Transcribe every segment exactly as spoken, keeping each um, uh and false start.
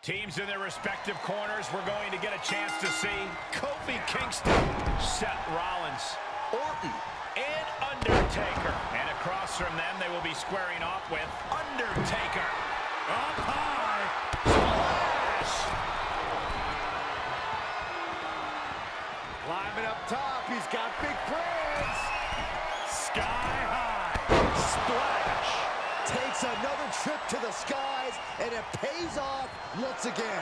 Teams in their respective corners, we're going to get a chance to see Kofi Kingston, Seth Rollins, Orton, and Undertaker. And across from them, they will be squaring off with Undertaker. Up high. Splash. Climbing up top. He's got big plans. Sky high. Splash. Takes another trip to the skies, and it pays off once again.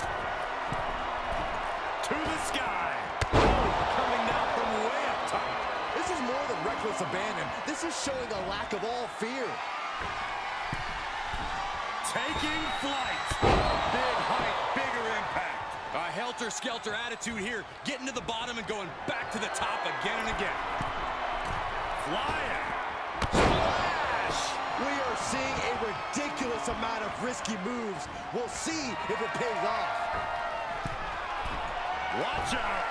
To the sky. Oh, coming down from way up top. This is more than reckless abandon. This is showing a lack of all fear. Taking flight. Big height, bigger impact. A helter-skelter attitude here, getting to the bottom and going back to the top again and again. Flying. We are seeing a ridiculous amount of risky moves. We'll see if it pays off. Watch out.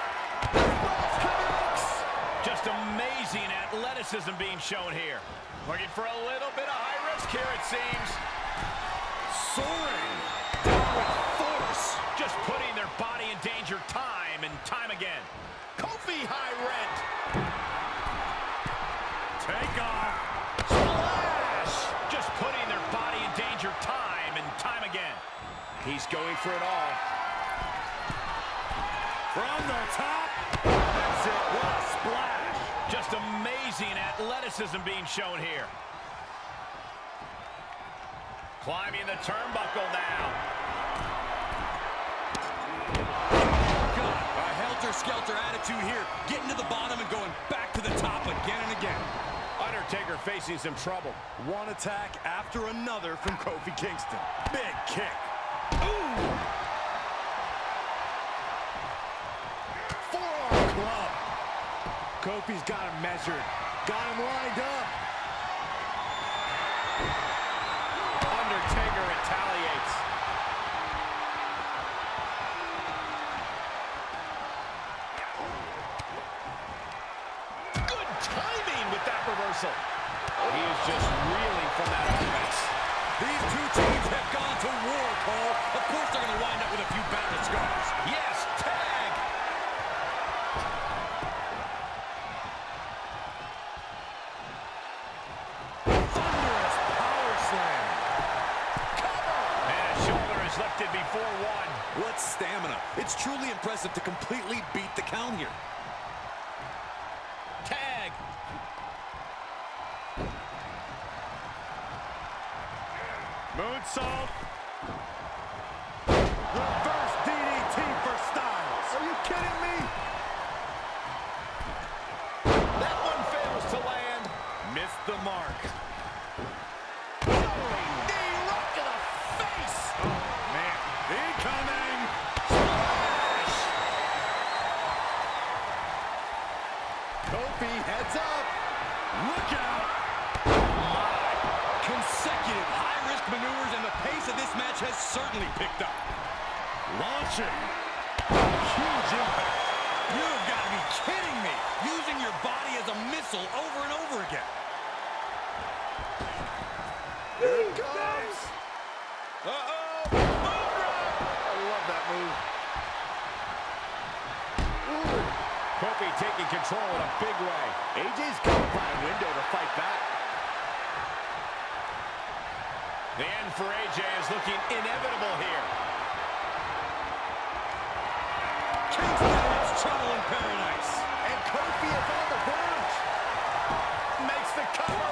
Just amazing athleticism being shown here. Looking for a little bit of high risk here, it seems. Soaring. Down with force. Just putting their body in danger time and time again. Kofi high rent. Take off. Splash. Just putting their body in danger time and time again. He's going for it all. From the top. That's it. What a splash. Just amazing athleticism being shown here. Climbing the turnbuckle now. A helter-skelter attitude here, getting to the bottom and going back to the top again and again. Undertaker facing some trouble. One attack after another from Kofi Kingston. Big kick. Ooh! Forearm club. Kofi's got him measured. Got him lined up. Undertaker retaliates. Good timing with that reversal. He is just reeling from that offense. These two teams have gone to war, Cole. Of course they're going to wind up with a few battle scars. Yes, tag. Thunderous power slam. Cover. And his shoulder is lifted before one. What stamina. It's truly impressive to completely beat the count here. Tag. Moonsault. Reverse D D T for Styles. Are you kidding me? That one fails to land. Missed the mark. Knee right to the face. Oh, man. Incoming. Splash. Kofi heads up. Look out. Consecutive high-risk maneuvers, and the pace of this match has certainly picked up. Launching. Huge impact. You have got to be kidding me. Using your body as a missile over and over again. Here it comes. Uh-oh. I love that move. Ooh. Kofi taking control in a big way. A J's got to find a window to fight back. The end for A J is looking inevitable here. Kingston has trouble in paradise. And Kofi is on the verge. Makes the cover.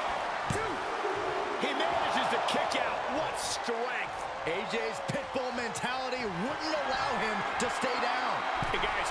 He manages to kick out. What strength. A J's pitbull mentality wouldn't allow him to stay down. Hey, guys.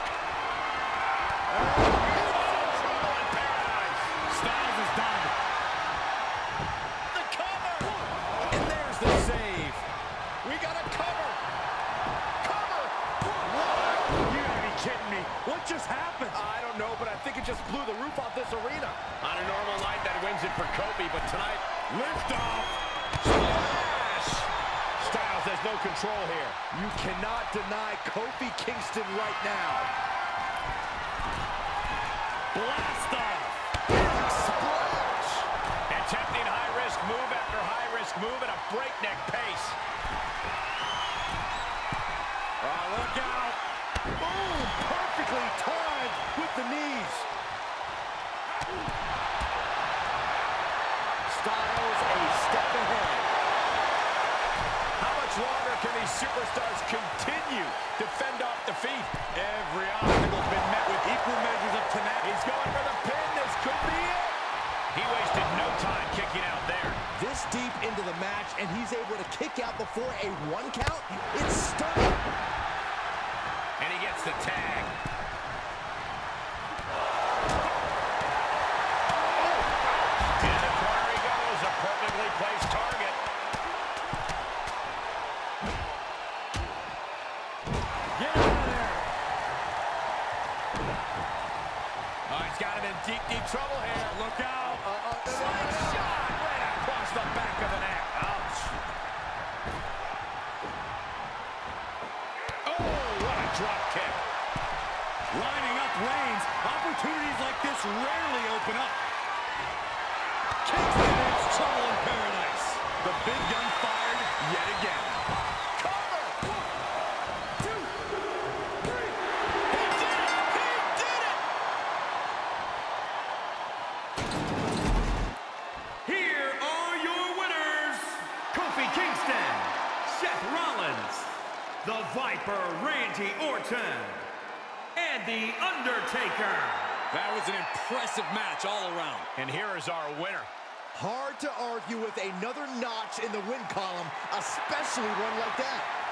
Trouble in paradise. Styles is done. The cover. And there's the save. We got a cover. Cover. What? You gotta be kidding me. What just happened? I don't know, but I think it just blew the roof off this arena. On a normal night, that wins it for Kofi, but tonight, lift off. Splash. Styles has no control here. You cannot deny Kofi Kingston right now. Blast off. Splash. Attempting high-risk move after high-risk move at a breakneck pace. Oh, look out. Boom! Perfectly timed with the knees. Styles a step ahead. How much longer can these superstars continue to fend off defeat? Every obstacle's been met with equal measures of tenacity. He's going for the pin. This could be it. He wasted no time kicking out there. This deep into the match, and he's able to kick out before a one count? It's stunning. And he gets the tag. In the corner he goes, a perfectly placed target. Get out of there. Oh, he's got him in deep, deep trouble here. Look out. Uh, uh, uh, Slingshot right across the back of the neck. Ouch. Oh, what a drop kick. Lining up Reigns. Opportunities like this rarely open up. Kingston is trouble in paradise. The big gun fired yet again. Cover. One, two, three. He did it. He did it. Here are your winners, Kofi Kingston, Seth Rollins, the Viper Randy Orton, and The Undertaker. That was an impressive match all around. And here is our winner. Hard to argue with another notch in the win column, especially one like that.